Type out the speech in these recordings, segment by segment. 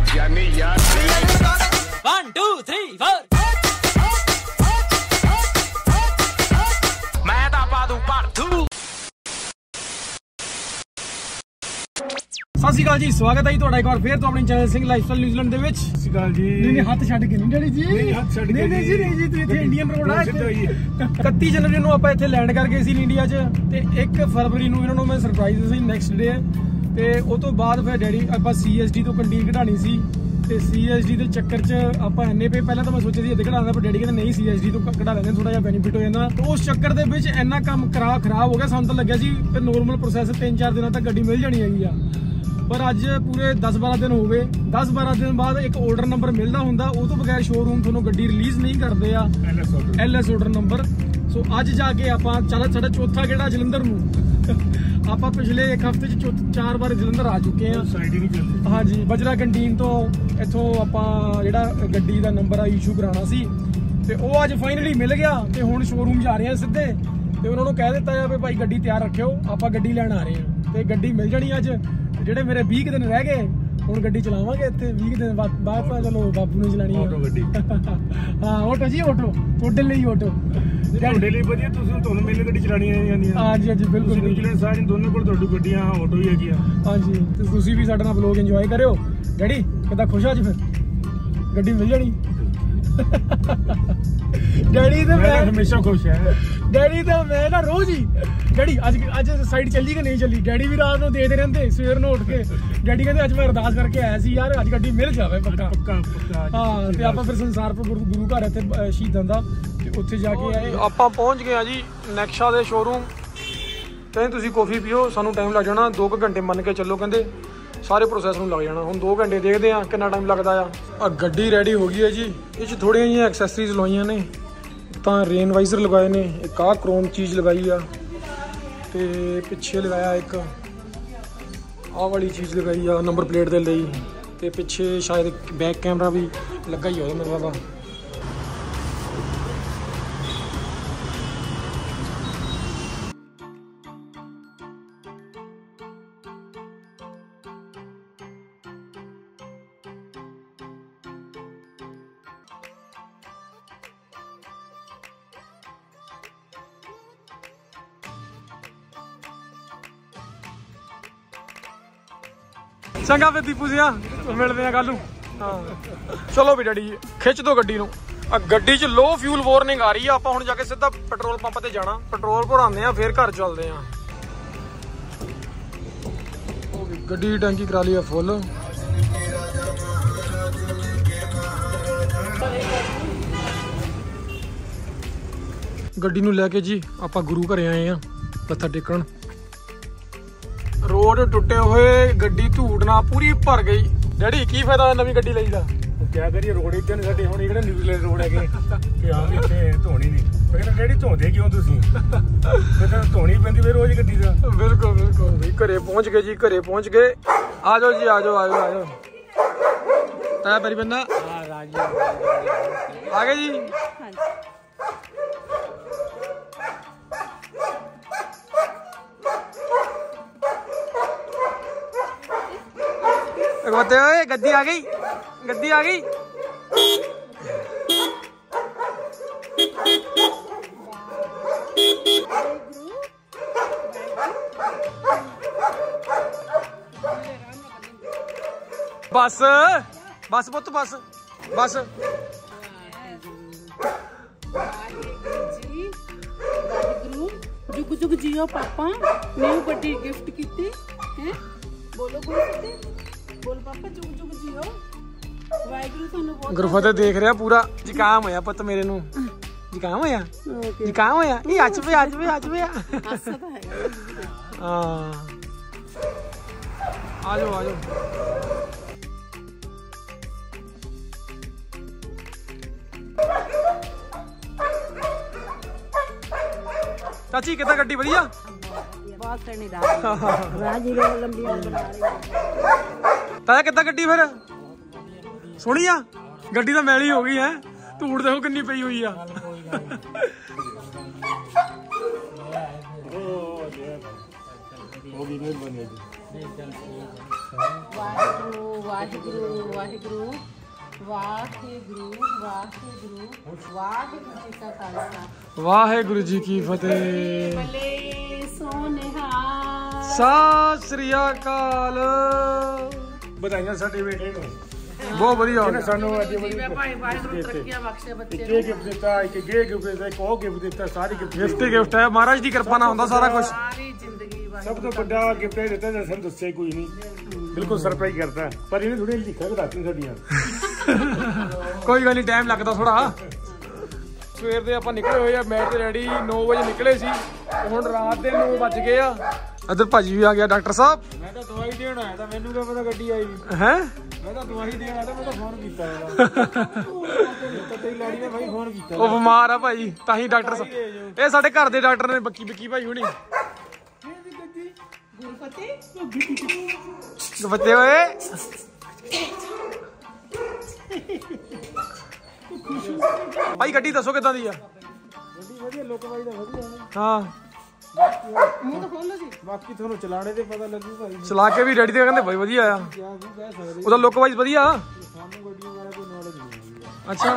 यानी यार 1 2 3 4 मैं ਤਾਂ ਪਾ ਦੂੰ part 2। ਸਤਿ ਸ਼੍ਰੀ ਅਕਾਲ ਜੀ, ਸਵਾਗਤ ਹੈ ਜੀ ਤੁਹਾਡਾ ਇੱਕ ਵਾਰ ਫੇਰ ਤੋਂ ਆਪਣੇ ਚੈਨਲ ਸਿੰਘ ਲਾਈਫਸਟਾਈਲ ਨਿਊਜ਼ੀਲੈਂਡ ਦੇ ਵਿੱਚ। ਸਤਿ ਸ਼੍ਰੀ ਅਕਾਲ ਜੀ। ਨਹੀਂ ਹੱਥ ਛੱਡ ਕੇ ਨਹੀਂ ਡੈਡੀ ਜੀ, ਨਹੀਂ ਹੱਥ ਛੱਡ ਕੇ ਨਹੀਂ ਜੀ ਤੁਸੀਂ ਇੱਥੇ ਇੰਡੀਅਨ ਰੋਡ ਆ। 31 ਜਨਵਰੀ ਨੂੰ ਆਪਾਂ ਇੱਥੇ ਲੈਂਡ ਕਰ ਗਏ ਸੀ ਇੰਡੀਆ 'ਚ, ਤੇ 1 ਫਰਵਰੀ ਨੂੰ ਇਹਨਾਂ ਨੂੰ ਮੈਂ ਸਰਪ੍ਰਾਈਜ਼ ਸੀ ਨੈਕਸਟ ਡੇ, ਤੇ ਉਹ ਤੋਂ ਬਾਅਦ ਫਿਰ ਡੈਡੀ ਆਪਾਂ CSD ਤੋਂ ਕੰਟੀਨ ਘਟਾਣੀ ਸੀ, ਤੇ CSD ਦੇ ਚੱਕਰ 'ਚ ਆਪਾਂ ਇੰਨੇ ਪੇ ਪਹਿਲਾਂ ਤਾਂ ਮੈਂ ਸੋਚਿਆ ਸੀ ਇੱਥੇ ਘਟਾਉਂਦਾ, ਪਰ ਡੈਡੀ ਕਹਿੰਦਾ ਨਹੀਂ CSD ਤੋਂ ਘਟਾ ਲੈਂਦੇ ਥੋੜਾ ਜਿਹਾ ਬੈਨੀਫਿਟ ਹੋ ਜਾਂਦਾ। ਤੇ ਉਸ ਚੱਕਰ ਦੇ ਵਿੱਚ ਇੰਨਾ ਕੰਮ ਖਰਾਬ ਹੋ ਗਿਆ, ਸਾਨੂੰ ਤਾਂ ਲੱਗਿਆ ਸੀ ਕਿ ਨੋਰਮਲ ਪ੍ਰੋਸੈਸ 3-4 ਦਿਨਾਂ ਤੱਕ ਗੱਡੀ ਮਿਲ ਜਾਣੀ ਹੈਗੀ ਆ, ਪਰ ਅੱਜ ਪੂਰੇ 10-12 ਦਿਨ ਹੋ ਗਏ। 10-12 ਦਿਨ ਬਾਅਦ ਇੱਕ ਆਰਡਰ ਨੰਬਰ ਮਿਲਦਾ ਹੁੰਦਾ, ਉਹ ਤੋਂ ਬਗੈਰ ਸ਼ੋਰੂਮ ਤੁਹਾਨੂੰ ਗੱਡੀ ਰਿਲੀਜ਼ ਨਹੀਂ ਕਰਦੇ ਆ, LS ਆਰਡਰ ਨੰਬਰ। ਸੋ ਅੱਜ ਜਾ ਕੇ ਆਪਾਂ ਸਾਡਾ ਚੌਥਾ ਗੇੜਾ ਜਲੰਧਰ ਨੂੰ। ਆਪਾਂ ਪਿਛਲੇ 1 ਹਫ਼ਤੇ 'ਚ 4 ਵਾਰ ਜਲੰਧਰ ਆ ਚੁੱਕੇ ਆ। ਹਾਂਜੀ, ਬਜਰਾ ਕੰਟੀਨ ਤੋਂ ਇੱਥੋਂ ਆਪਾਂ ਜਿਹੜਾ ਗੱਡੀ ਦਾ ਨੰਬਰ ਆ ਇਸ਼ੂ ਕਰਾਉਣਾ ਸੀ, ਤੇ ਉਹ ਅੱਜ ਫਾਈਨਲੀ ਮਿਲ ਗਿਆ, ਤੇ ਹੁਣ ਸ਼ੋਰੂਮ ਜਾ ਰਹੇ ਆ ਸਿੱਧੇ, ਤੇ ਉਹਨਾਂ ਨੂੰ ਕਹਿ ਦਿੱਤਾ ਜਾਵੇ ਭਾਈ ਗੱਡੀ ਤਿਆਰ ਰੱਖਿਓ, ਆਪਾਂ ਗੱਡੀ ਲੈਣ ਆ ਰਹੇ ਆ, ਤੇ ਗੱਡੀ ਮਿਲ ਜਾਣੀ ਅੱਜ। ਜਿਹੜੇ ਮੇਰੇ 20 ਦਿਨ ਰਹਿ ਗਏ, ਹੁਣ ਗੱਡੀ ਚਲਾਵਾਂਗੇ ਇੱਥੇ 20 ਦਿਨ ਬਾਅਦ। ਚਲੋ ਬਾਬੂ ਨੂੰ ਚਲਾਣੀ ਆਟੋ ਗੱਡੀ। ਹਾਂ ਆਟੋ ਜੀ, ਆਟੋ ਤੁਹਾਡੇ ਲਈ ਆਟੋ, ਤੁਹਾਡੇ ਲਈ ਵਧੀਆ। ਤੁਹਾਨੂੰ ਮੇਲੇ ਗੱਡੀ ਚਲਾਣੀ ਆਉਂਦੀ ਹੈ। ਹਾਂਜੀ ਹਾਂਜੀ ਬਿਲਕੁਲ ਨਿਊਜ਼ੀਲੈਂਡ ਸਾਰੇ ਦੋਨੋਂ ਕੋਲ ਤੁਹਾਡੀ ਗੱਡੀਆਂ ਆਟੋ ਹੀ ਹੈਗੀਆਂ। ਹਾਂਜੀ, ਤੇ ਤੁਸੀਂ ਵੀ ਸਾਡੇ ਨਾਲ ਵਲੋਗ ਇੰਜੋਏ ਕਰਿਓ। ਡੈਡੀ ਕਿੱਦਾਂ ਖੁਸ਼ ਆ ਅੱਜ ਫਿਰ ਗੱਡੀ ਮਿਲ ਜਾਣੀ? ਡੈਡੀ ਤਾਂ ਮੈਂ ਹਮੇਸ਼ਾ ਖੁਸ਼ ਹੈ। ਡੈਡੀ ਤਾਂ ਮੈਂ ਨਾ ਰੋਜ਼ ਹੀ, ਡੈਡੀ ਅੱਜ ਸਾਈਡ ਚੱਲੀ ਕਿ ਨਹੀਂ ਚੱਲੀ? ਡੈਡੀ ਵੀ ਰਾਤ ਨੂੰ ਦੇਖਦੇ ਰਹਿੰਦੇ, ਸਵੇਰ ਨੂੰ ਉੱਠ ਕੇ ਡੈਡੀ ਕਹਿੰਦੇ ਅੱਜ ਮੈਂ ਅਰਦਾਸ ਕਰਕੇ ਆਇਆ ਸੀ ਯਾਰ, ਅੱਜ ਗੱਡੀ ਮਿਲ ਜਾਵੇ ਪੱਕਾ। ਹਾਂ, ਤੇ ਆਪਾਂ ਫਿਰ ਸੰਸਾਰਪੁਰ ਗੁਰੂ ਘਰ ਇੱਥੇ ਸ਼ਹੀਦਾਂ ਦਾ, ਤੇ ਉੱਥੇ ਜਾ ਕੇ ਆਏ। ਆਪਾਂ ਪਹੁੰਚ ਗਏ ਆ ਜੀ ਨੈਕਸ਼ਾ ਦੇ ਸ਼ੋਰੂਮ। ਕਹਿੰਦੇ ਤੁਸੀਂ ਕੌਫੀ ਪੀਓ, ਸਾਨੂੰ ਟਾਈਮ ਲੱਗ ਜਾਣਾ 2 ਘੰਟੇ ਮੰਨ ਕੇ ਚੱਲੋ, ਕਹਿੰਦੇ ਸਾਰੇ ਪ੍ਰੋਸੈਸ ਨੂੰ ਲੱਗ ਜਾਣਾ। ਹੁਣ 2 ਘੰਟੇ ਦੇਖਦੇ ਆ ਕਿੰਨਾ ਟਾਈਮ ਲੱਗਦਾ ਆ। ਗੱਡੀ ਰੈਡੀ ਹੋ ਗਈ ਹੈ ਜੀ, ਇਹ 'ਚ ਥੋੜ੍ਹੀਆਂ ਜਿਹੀਆਂ ਐਕਸੈਸਰੀਜ਼ ਲਵਾਈਆਂ ਨੇ, ਤਾਂ ਰੇਨ ਵਾਈਜ਼ਰ ਲਗਾਏ ਨੇ, ਇੱਕ ਆਹ ਕ੍ਰੋਮ ਚੀਜ਼ ਲਗਾਈ ਆ, ਤੇ ਪਿੱਛੇ ਲਗਾਇਆ ਇੱਕ ਆਹ ਵਾਲੀ ਚੀਜ਼ ਲਗਾਈ ਆ ਨੰਬਰ ਪਲੇਟ ਦੇ ਲਈ, ਤੇ ਪਿੱਛੇ ਸ਼ਾਇਦ ਬੈਕ ਕੈਮਰਾ ਵੀ ਲੱਗਾ ਹੀ ਹੋਵੇ ਮੈਨੂੰ ਲੱਗਦਾ। ਚੰਗਾ ਫਿਰ ਦੀਪੂ ਸਿਆ, ਮਿਲਦੇ ਆ ਕੱਲ ਨੂੰ। ਹਾਂ ਚਲੋ ਵੀ ਡੈਡੀ ਖਿੱਚ ਦੋ ਗੱਡੀ ਨੂੰ। ਗੱਡੀ 'ਚ ਲੋ ਫਿਊਲ ਵਾਰਨਿੰਗ ਆ ਰਹੀ ਆ। ਆਪਾਂ ਹੁਣ ਜਾ ਕੇ ਸਿੱਧਾ ਪੈਟਰੋਲ ਪੰਪ ਤੇ ਜਾਣਾ, ਪੈਟਰੋਲ ਭਰਾਉਂਦੇ ਆ, ਫਿਰ ਘਰ ਚੱਲਦੇ ਆ। ਉਹ ਵੀ ਗੱਡੀ ਦੀ ਟੈਂਕੀ ਕਰਾ ਲਈ ਆ ਫੁੱਲ। ਗੱਡੀ ਨੂੰ ਲੈ ਕੇ ਜੀ ਆਪਾਂ ਗੁਰੂ ਘਰੇ ਆਏ ਆ ਮੱਥਾ ਟੇਕਣ। ਰੋਡ ਟੁੱਟੇ ਹੋਏ, ਗੱਡੀ ਧੂੜ ਨਾਲ ਪੂਰੀ ਭਰ ਗਈ। ਡੈਡੀ ਕੀ ਫਾਇਦਾ ਨਵੀਂ ਗੱਡੀ ਲਈ ਦਾ? ਕਿਆ ਕਰੀਏ, ਰੋਡ ਇੱਥੇ ਨੇ ਸਾਡੇ, ਹੁਣ ਜਿਹੜੇ ਨਿਊਜ਼ੀਲੈਂਡ ਰੋਡ ਹੈਗੇ ਕਿ ਹਾਂ ਇੱਥੇ ਧੋਣੀ ਨਹੀਂ। ਮੈਂ ਕਹਿੰਦਾ ਡੈਡੀ ਧੋਂਦੇ ਕਿਉਂ ਤੁਸੀਂ? ਮੈਂ ਤਾਂ ਧੋਣੀ ਪੈਂਦੀ ਫਿਰ ਰੋਜ਼ ਗੱਡੀ ਦਾ। ਬਿਲਕੁਲ ਬਿਲਕੁਲ ਵੀ ਘਰੇ ਪਹੁੰਚ ਗਏ ਜੀ, ਘਰੇ ਪਹੁੰਚ ਗਏ। ਆ ਜਾਓ ਜੀ, ਆ ਜਾਓ ਆ ਜਾਓ ਆ ਜਾਓ। ਤਾਂ ਪੈਰੀ ਬੰਦਾ ਆ ਗਏ ਜੀ। ਓਏ ਗੱਡੀ ਆ ਗਈ, ਗੱਡੀ ਆ ਗਈ। ਬਸ ਬਸ ਪੁੱਤ ਬਸ ਬਸ। जुग जुग जियो पापा, न्यू बड़ी गिफ्ट की है। बोलो बोल पापा, जुग जुग जियो। वाहिगुरू सानू बहुत ਗੁਰਫਤਿਹ ਦੇਖ ਰਿਹਾ ਪੂਰਾ। ਜ਼ੁਕਾਮ ਹੋਇਆ ਪੁੱਤ ਮੇਰੇ ਨੂੰ, ਜ਼ੁਕਾਮ ਹੋਇਆ, ਜ਼ੁਕਾਮ ਹੋਇਆ। ਇਹ ਅੱਜ ਵੀ ਅੱਜ ਵੀ ਅੱਜ ਵੀ। ਹਾਂ ਆ ਜਾਓ ਆ ਜਾਓ। ਚਾਚੀ ਕਿੱਦਾਂ ਗੱਡੀ ਵਧੀਆ? बहुत सही राजी लंबी बना रही। ਤਾਇਆ ਕਿੱਦਾਂ ਗੱਡੀ ਫਿਰ? ਸੋਹਣੀ ਆ ਗੱਡੀ ਤਾਂ ਮੈਲੀ ਹੋ ਗਈ ਹੈ, ਧੂੜ ਦੇਖੋ ਕਿੰਨੀ ਪਈ ਹੋਈ ਆ। ਉਹ ਵੀ ਮਿਹਰਬਾਨੀ ਜੀ। ਵਾਹਿਗੁਰੂ ਵਾਹਿਗੁਰੂ ਵਾਹਿਗੁਰੂ ਵਾਹਿਗੁਰੂ ਵਾਹਿਗੁਰੂ ਵਾਹਿਗੁਰੂ ਜੀ ਕਾ ਖਾਲਸਾ ਵਾਹਿਗੁਰੂ ਜੀ ਕੀ ਫਤਿਹ। ਭਲੇ ਸੋਨਿਹਾ ਸਤਿ ਸ੍ਰੀ ਅਕਾਲ। ਵਧਾਈਆਂ ਸਾਡੇ ਬੇਟੇ ਨੂੰ, ਬਹੁਤ ਵਧੀਆ ਹੋ ਇਹਨੇ ਗਿਆ। ਸਾਨੂੰ ਅੱਜ ਬੜੀ ਭਾਈ ਵਾਹਿਗੁਰੂ ਤਰੱਕੀਆਂ ਬਖਸ਼ੇ ਬੱਚੇ ਇੱਕ ਇਹ ਗਿਫਟ ਦਿੱਤਾ, ਇੱਕ ਗੇ ਗਿਫਟ ਦਿੱਤਾ, ਇੱਕ ਉਹ ਗਿਫਟ ਦਿੱਤਾ, ਸਾਰੀ ਗਿਫਟ ਗਿਫਟ ਹੀ ਗਿਫਟ ਹੈ, ਮਹਾਰਾਜ ਦੀ ਕਿਰਪਾ ਨਾਲ ਹੁੰਦਾ ਸਾਰਾ ਕੁਝ। ਸਾਰੀ ਜ਼ਿੰਦਗੀ ਸਭ ਤੋਂ ਵੱਡਾ ਗਿਫਟ ਇਹ ਦਿੱਤਾ ਜਿਹੜਾ ਸਾਨੂੰ ਦੱਸਿਆ ਕੋਈ ਨਹੀਂ, ਬਿਲਕੁਲ ਸਰਪ੍ਰਾਈਜ਼ ਕਰਤਾ। ਪਰ ਇਹਨੇ ਥੋੜੀ ਲਿਖਿਆ ਘਟਾਤੀ ਸਾਡੀਆਂ। ਕੋਈ ਗੱਲ ਨਹੀਂ, ਟਾਈਮ ਲੱਗਦਾ ਥੋੜਾ। ਸਵੇਰ ਦੇ ਆਪਾਂ ਨਿਕਲੇ ਹੋਏ ਆ, ਮੈਚ ਤੇ ਰੈਡੀ 9 ਵਜੇ ਨਿਕਲੇ ਸੀ, ਹੁਣ ਰਾਤ ਦੇ 9 ਵੱਜ ਗਏ ਆ। ਇੱਧਰ ਭਾਜੀ ਵੀ ਆ ਗਿਆ, ਡਾਕਟਰ ਸਾਹਿਬ। ਮੈਂ ਤਾਂ ਦਵਾਈ ਦੇਣ ਆਇਆ ਤਾਂ ਮੈਨੂੰ ਕਿਹਾ ਪਤਾ ਗੱਡੀ ਆਈ। ਹੈ ਮੈਂ ਤਾਂ ਦਵਾਈ ਦੇਣ ਆਇਆ ਤਾਂ ਮੈਂ ਤਾਂ ਫੋਨ ਕੀਤਾ ਇਹਦਾ। ਤਾਂ ਤੇਰੀ ਲਾੜੀ ਨੇ ਭਾਈ ਫੋਨ ਕੀਤਾ। ਉਹ ਬਿਮਾਰ ਆ ਭਾਈ, ਤਾਂ ਹੀ ਡਾਕਟਰ ਸਾਹਿਬ। ਇਹ ਸਾਡੇ ਘਰ ਦੇ ਡਾਕਟਰ ਨੇ, ਵਿੱਕੀ ਭਾਈ ਹੁਣੀ। ਗੁਰਫਤਿਹ ਬੱਚੇ ਓਏ ਭਾਈ ਗੱਡੀ ਦੱਸੋ ਕਿੱਦਾਂ ਦੀ ਆ? ਗੱਡੀ ਵਧੀਆ, ਲੋਕ ਵਾਈ ਦਾ ਵਧੀਆ। ਹਾਂ ਮੂੰਹ ਤਾਂ ਖੋਲੋ ਜੀ। ਬਾਕੀ ਤੁਹਾਨੂੰ ਚਲਾਣੇ ਤੇ ਪਤਾ ਲੱਗੂ ਭਾਈ। ਚਲਾ ਕੇ ਵੀ ਰੈਡੀ ਤੇ ਕਹਿੰਦੇ ਬਾਈ ਵਧੀਆ ਆ, ਕਿਆ ਵੀ ਕਹਿ ਸਕਦੇ, ਉਹਦਾ ਲੁੱਕ ਵਾਈਜ਼ ਵਧੀਆ। ਸਾਨੂੰ ਗੱਡੀਆਂ ਬਾਰੇ ਕੋਈ ਨੌਲੇਜ ਨਹੀਂ ਹੈ। ਅੱਛਾ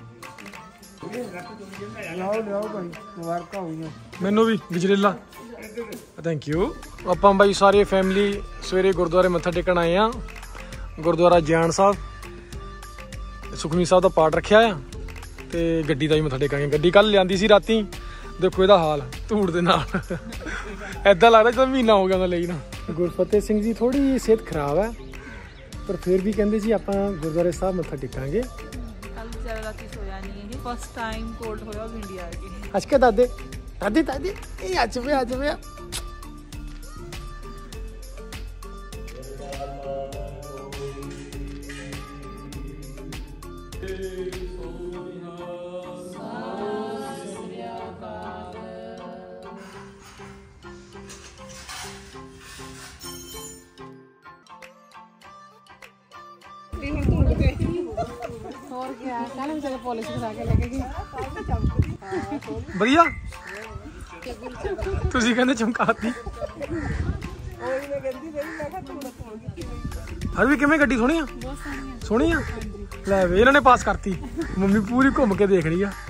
ਲਿਆਓ ਭਾਈ, ਮੁਬਾਰਕਾਂ ਹੋਈਆਂ। ਮੈਨੂੰ ਵੀ ਗਜਰੇਲਾ, ਥੈਂਕ ਯੂ। ਆਪਾਂ ਬਾਈ ਸਾਰੇ ਫੈਮਿਲੀ ਸਵੇਰੇ ਗੁਰਦੁਆਰੇ ਮੱਥਾ ਟੇਕਣ ਆਏ ਆ, ਗੁਰਦੁਆਰਾ ਗਿਆਨ ਸਾਹਿਬ। ਸੁਖਮਨੀ ਸਾਹਿਬ ਦਾ ਪਾਠ ਰੱਖਿਆ ਆ ਤੇ ਗੱਡੀ ਦਾ ਵੀ ਮੱਥਾ ਟੇਕਾਂਗੇ। ਗੱਡੀ ਕੱਲ ਲਿਆਂਦੀ ਸੀ ਰਾਤੀ, ਦੇਖੋ ਇਹਦਾ ਹਾਲ ਧੂੜ ਦੇ ਨਾਲ। ਐਦਾਂ ਲੱਗਦਾ ਜਿਵੇਂ ਮਹੀਨਾ ਹੋ ਗਿਆ ਉਹਦਾ ਲਈ ਨਾ। ਗੁਰਫਤਿਹ ਸਿੰਘ ਜੀ ਥੋੜੀ ਸਿਹਤ ਖਰਾਬ ਹੈ, ਪਰ ਫਿਰ ਵੀ ਕਹਿੰਦੇ ਜੀ ਆਪਾਂ ਗੁਰਦੁਆਰੇ ਸਾਹਿਬ ਮੱਥਾ ਟੇਕਾਂਗੇ। ਕੱਲ ਵਿਚਾਰਾ ਰਾਤੀ ਸੋਇਆ ਨਹੀਂ, ਇਹ ਫਸਟ ਟਾਈਮ ਕੋਲਡ ਹੋਇਆ ਉਹ ਇੰਡੀਆ ਆ ਕੇ। ਅੱਜ ਕੇ ਦਾਦੇ ਦਾਦੀ ਦਾਦੀ ਇਹ ਅੱਜ ਵੀ ਹੋਰ ਕੀ ਕੱਲ ਵਿਚਾਰੇ ਪੁਲਿਸ ਕਰਾ ਕੇ ਲੈ ਕੇ ਗਈ। ਵਧੀਆ। ਤੁਸੀਂ ਕਹਿੰਦੇ ਚਮਕਾਤੀ। ਹਰ ਵੀ ਕਿਵੇਂ ਗੱਡੀ ਸੋਹਣੀ ਆ? ਸੋਹਣੀ ਆ। ਲੈ ਵੇ ਇਹਨਾਂ ਨੇ ਪਾਸ ਕਰਤੀ, ਮੰਮੀ ਪੂਰੀ ਘੁੰਮ ਕੇ ਦੇਖ ਰਹੀ ਆ।